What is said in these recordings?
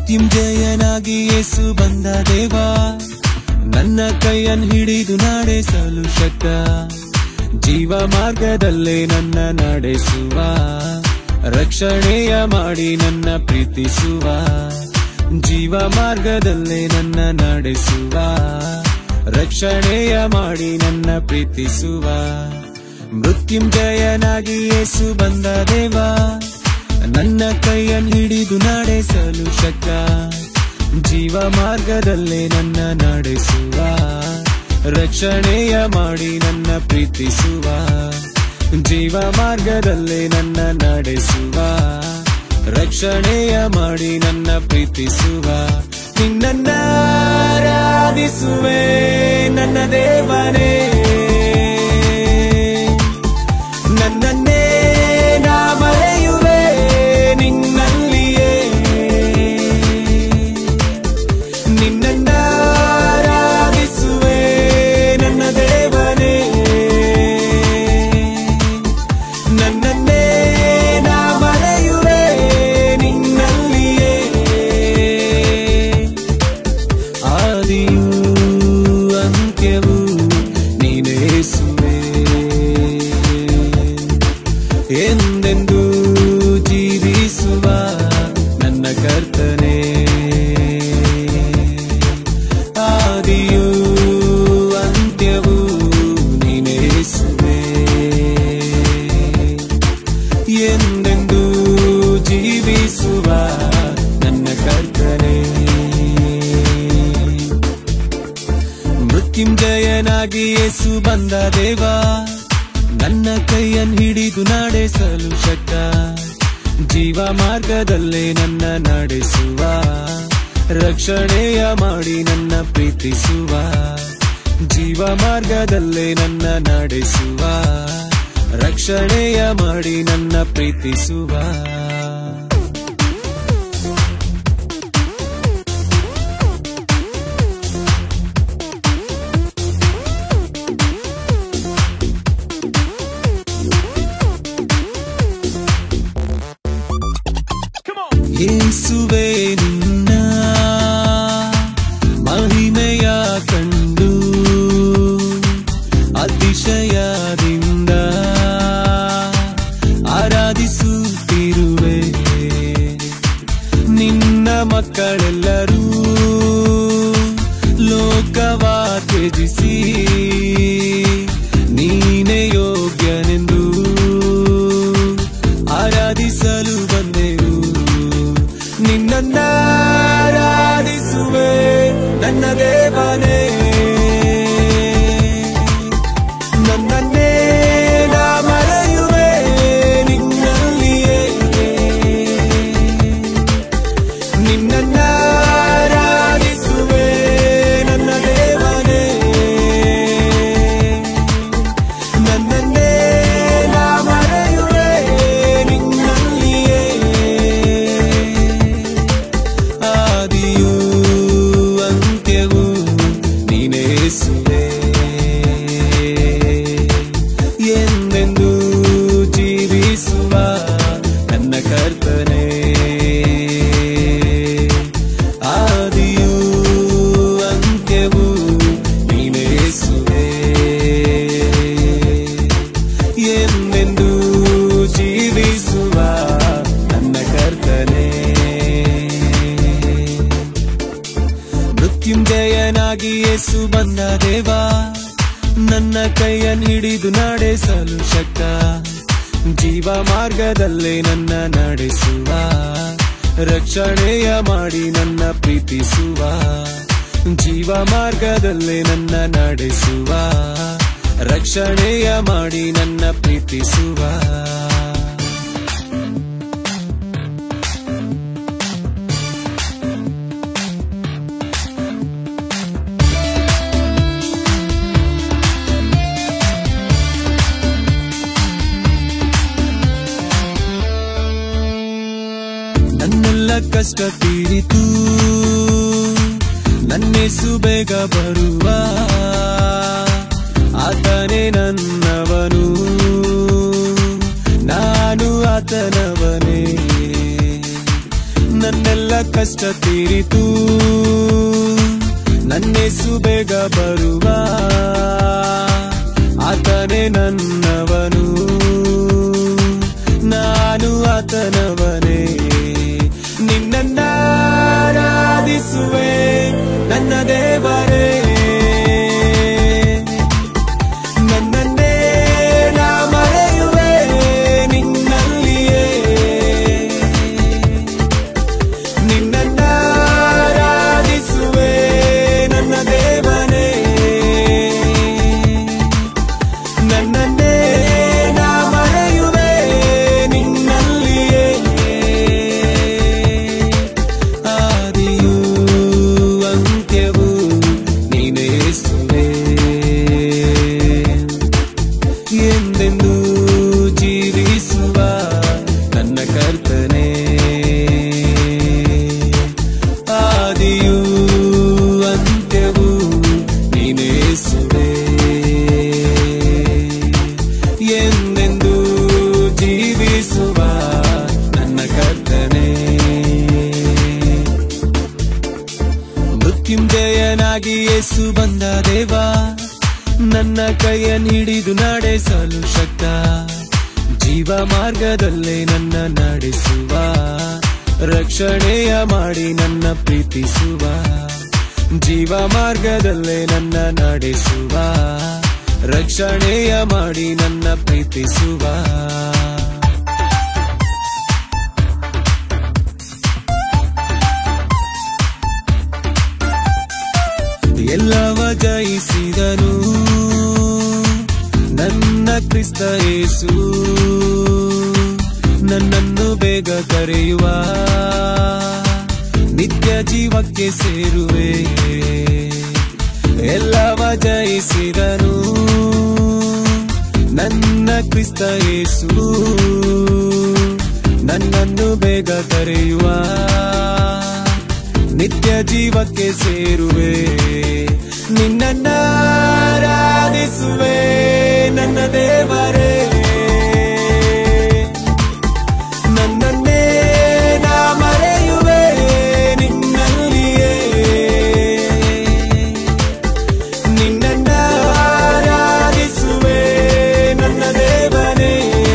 ಮೃತ್ಯುಂಜಯನಾಗಿ ಯೇಸು ಬಂದ ದೇವ, ನನ್ನ ಕೈಯನ್ನು ಹಿಡಿದು ನಡೆಸಲು ಶಕ್ತ. ಜೀವ ಮಾರ್ಗದಲ್ಲೇ ನನ್ನ ನಡೆಸುವ, ರಕ್ಷಣೆಯ ಮಾಡಿ ನನ್ನ ಪ್ರೀತಿಸುವ. ಜೀವ ಮಾರ್ಗದಲ್ಲೇ ನನ್ನ ನಡೆಸುವ, ರಕ್ಷಣೆಯ ಮಾಡಿ ನನ್ನ ಪ್ರೀತಿಸುವ. ಮೃತ್ಯುಂಜಯನಾಗಿ ಯೇಸು ಬಂದ ದೇವ, ನನ್ನ ಕೈಯನ್ನು ಹಿಡಿದು ನಡೆಸಲು ಶಕ್ತ. ಜೀವ ಮಾರ್ಗದಲ್ಲೇ ನನ್ನ ನಡೆಸುವ, ರಕ್ಷಣೆಯ ಮಾಡಿ ನನ್ನ ಪ್ರೀತಿಸುವ. ಜೀವ ಮಾರ್ಗದಲ್ಲೇ ನನ್ನ ನಡೆಸುವ, ರಕ್ಷಣೆಯ ಮಾಡಿ ನನ್ನ ಪ್ರೀತಿಸುವ. ನಿನ್ನನ್ನ ಆರಾಧಿಸುವೆ ನನ್ನ ದೇವನೇ, ನನ್ನನ್ನೇ ನಾ ಮರೆಯುವೆ ನಿನ್ನಲ್ಲಿಯೇ. ನಿನ್ನನ್ನ ಆರಾಧಿಸುವೆ ನನ್ನ ದೇವನೇ, ನನ್ನನ್ನೇ ನಾ ಮರೆಯುವೆ ನಿನ್ನಲ್ಲಿಯೇ. ಆದಿಯೂ ಅಂತ್ಯವೂ ನೀನೇ ಯೇಸುವೇ, ಎಂದೆಂದೂ ಜೀವಿಸುವ ನನ್ನ ಕರ್ತನೇ. ಆದಿಯೂ ಅಂತ್ಯವೂ ನೀನೇ ಯೇಸುವೇ, ಎಂದೆಂದೂ ಜೀವಿಸುವ ನನ್ನ ಕರ್ತನೇ. ಮೃತ್ಯುಂಜಯನಾಗಿ ಯೇಸು ಬಂದ ದೇವ, ನನ್ನ ಕೈಯನ್ನು ಹಿಡಿದು ನಡೆಸಲು ಶಕ್ತ. ಜೀವ ಮಾರ್ಗದಲ್ಲೇ ನನ್ನ ನಡೆಸುವ, ರಕ್ಷಣೆಯ ಮಾಡಿ ನನ್ನ ಪ್ರೀತಿಸುವ. ಜೀವ ಮಾರ್ಗದಲ್ಲೇ ನನ್ನ ನಡೆಸುವ, ರಕ್ಷಣೆಯ ಮಾಡಿ ನನ್ನ ಪ್ರೀತಿಸುವ. ಯೇಸುವೇ ನಿನ್ನ ಮಹಿಮೆಯ ಕಂಡು ಅತಿಶಯದಿಂದ ಆರಾಧಿಸುತ್ತಿರುವೆ. ನಿನ್ನ ಮಕ್ಕಳೆಲ್ಲರೂ ಲೋಕವ ತ್ಯಜಿಸಿ ನೀನೇ ಯೋಗ್ಯನೆಂದು ಆರಾಧಿಸಲು ಬಂದೆವು. ನಿನ್ನನ್ನ ಆರಾಧಿಸುವೆ ನನ್ನ ದೇವನೇ, ನನ್ನನ್ನೇ ನಾ ಮರೆಯುವೆ ನಿನ್ನಲ್ಲಿಯೇ. ನಿನ್ನನ್ನ ಆರಾಧಿಸುವೆ ನನ್ನ ದೇವನೇ, ನನ್ನನ್ನೇ ನಾ ಮರೆಯುವೆ ನಿನ್ನಲ್ಲಿಯೇ. ಆದಿಯೂ ಅಂತ್ಯವೂ ನೀನೇ ಯೇಸುವೇ, ಎಂದೆಂದೂ ಜೀವಿಸುವ ನನ್ನ ಕರ್ತನೇ. ಆದಿಯೂ ಅಂತ್ಯವೂ ನೀನೇ ಯೇಸುವೇ, ಎಂದೆಂದೂ ಜೀವಿಸುವ ನನ್ನ ಕರ್ತನೇ. ಮೃತ್ಯುಂಜಯನಾಗಿ ಯೇಸು ಬಂದ ದೇವ, ನನ್ನ ಕೈಯನ್ನು ಹಿಡಿದು ನಡೆಸಲು ಶಕ್ತ. ಜೀವ ಮಾರ್ಗದಲ್ಲೇ ನನ್ನ ನಡೆಸುವ, ರಕ್ಷಣೆಯ ಮಾಡಿ ನನ್ನ ಪ್ರೀತಿಸುವ. ಜೀವ ಮಾರ್ಗದಲ್ಲೇ ನನ್ನ ನಡೆಸುವ, ರಕ್ಷಣೆಯ ಮಾಡಿ ನನ್ನ ಪ್ರೀತಿಸುವ. ನನ್ನೆಲ್ಲ ಕಷ್ಟ ತೀರಿತು, ನನ್ನೇಸು ಬೇಗ ಬರುವ ಆತನೇ ನನ್ನವನು, ನಾನು ಆತನವನೇ. ನನ್ನೆಲ್ಲ ಕಷ್ಟ ತೀರಿತು ನನ್ನೇಸು ಬೇಗ ಬರುವ ಆತನೇ ನನ್ನವನು ನಾನು ಆತನವನೇ ನಿನ್ನನ್ನ ಆರಾಧಿಸುವೆ ನನ್ನ ದೇವರೇ ನನ್ನನ್ನೇ ನಾ ಮರೆಯುವೆ ನಿನ್ನಲ್ಲಿಯೇ ನಿನ್ನನ್ನ ಆರಾಧಿಸುವೆ ನನ್ನ ದೇವನೇ ನನ್ನನ್ನೇ ನಾ ಮರೆಯುವೆ ನಿನ್ನಲ್ಲಿಯೇ ಆದಿಯೂ ಅಂತ್ಯವೂ ನೀನೇ ಯೇಸುವೇ ಎಂದೆಂದೂ ಜೀವಿಸುವ ನನ್ನ ಕರ್ತನೇ ಆದಿಯೂ ಅಂತ್ಯವೂ ನೀನೇ ಯೇಸುವೇ ಎಂದೆಂದೂ ಜೀವಿಸುವ ನನ್ನ ಕರ್ತನೇ ಮೃತ್ಯುಂಜಯನಾಗಿ ಯೇಸು ಬಂದ ದೇವ ನನ್ನ ಕೈಯನ್ನು ಹಿಡಿದು ನಡೆಸಲು ಶಕ್ತ ಜೀವ ಮಾರ್ಗದಲ್ಲೇ ನನ್ನ ನಡೆಸುವ ರಕ್ಷಣೆಯ ಮಾಡಿ ನನ್ನ ಪ್ರೀತಿಸುವ ಜೀವ ಮಾರ್ಗದಲ್ಲೇ ನನ್ನ ನಡೆಸುವ ರಕ್ಷಣೆಯ ಮಾಡಿ ನನ್ನ ಪ್ರೀತಿಸುವ ಎಲ್ಲವ ಜಯಿಸಿದನು ನನ್ನ ಕ್ರಿಸ್ತ ಯೇಸು ನನ್ನನ್ನು ಬೇಗ ಕರೆಯುವ ನಿತ್ಯ ಜೀವಕ್ಕೆ ಸೇರುವೆ ಎಲ್ಲವ ಜಯಿಸಿದನು ನನ್ನ ಕ್ರಿಸ್ತ ಯೇಸು ನನ್ನನ್ನು ಬೇಗ ಕರೆಯುವ ನಿತ್ಯ ಜೀವಕ್ಕೆ ಸೇರುವೆ ನಿನ್ನನ್ನ ಆರಾಧಿಸುವೆ ನನ್ನ ದೇವರೇ ನನ್ನನ್ನೇ ನಾ ಮರೆಯುವೆ ನಿನ್ನಲ್ಲಿಯೇ ನಿನ್ನನ್ನ ಆರಾಧಿಸುವೆ ನನ್ನ ದೇವರೇ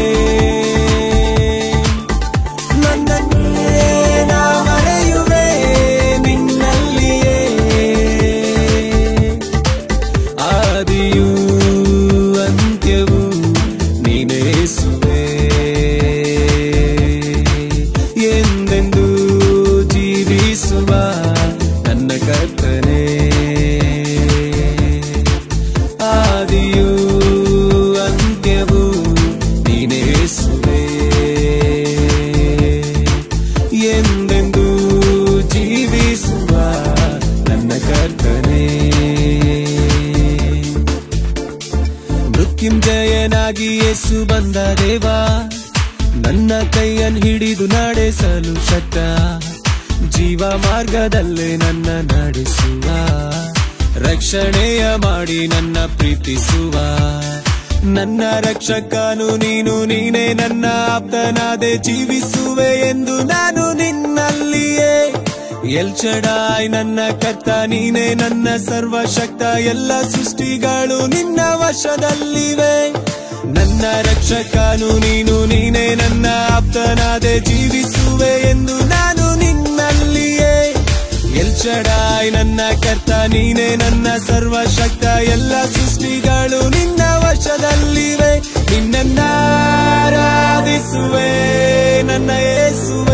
ನನ್ನನ್ನೇ ನಾ ಮರೆಯುವೆ ನಿನ್ನಲ್ಲಿಯೇ ಆದಿಯೂ ಅಂತ್ಯವೂ ನೀನೇ ಯೇಸುವೇ ಎಂದೆಂದೂ ಜೀವಿಸುವ ನನ್ನ ಕರ್ತನೇ ಆದಿಯೂ ಅಂತ್ಯವೂ ನೀನೇ ಯೇಸುವೇ ಎಂದೆಂದೂ ಜೀವಿಸುವ ನನ್ನ ಕರ್ತನೇ ಮೃತ್ಯುಂಜಯನಾಗಿ ಯೇಸು ಬಂದ ದೇವ ನನ್ನ ಕೈಯನ್ನು ಹಿಡಿದು ನಡೆಸಲು ಶಕ್ತ ಜೀವ ಮಾರ್ಗದಲ್ಲೇ ನನ್ನ ನಡೆಸುವ ರಕ್ಷಣೆಯ ಮಾಡಿ ನನ್ನ ಪ್ರೀತಿಸುವ ನನ್ನ ರಕ್ಷಕನು ನೀನು ನೀನೇ ನನ್ನ ಆಪ್ತನಾದೆ ಜೀವಿಸುವೆ ಎಂದು ನಾನು ನಿನ್ನಲ್ಲಿಯೇ ಎಲ್ ಶಡಾಯ್ ನನ್ನ ಕರ್ತ ನೀನೇ ನನ್ನ ಸರ್ವಶಕ್ತ ಎಲ್ಲ ಸೃಷ್ಟಿಗಳು ನಿನ್ನ ವಶದಲ್ಲಿವೆ ನನ್ನ ರಕ್ಷಕನು ನೀನು ನೀನೇ ನನ್ನ ಆಪ್ತನಾದೆ ಜೀವಿಸುವೆ ಎಂದು ನಾನು ನಿನ್ನಲ್ಲಿಯೇ ಎಲ್ ಶಡಾಯ್ ನನ್ನ ಕರ್ತ ನೀನೇ ನನ್ನ ಸರ್ವಶಕ್ತ ಎಲ್ಲ ಸೃಷ್ಟಿಗಳು ನಿನ್ನ ವಶದಲ್ಲಿವೆ ನಿನ್ನನ್ನ ಆರಾಧಿಸುವೆ ನನ್ನ ಯೇಸುವೆ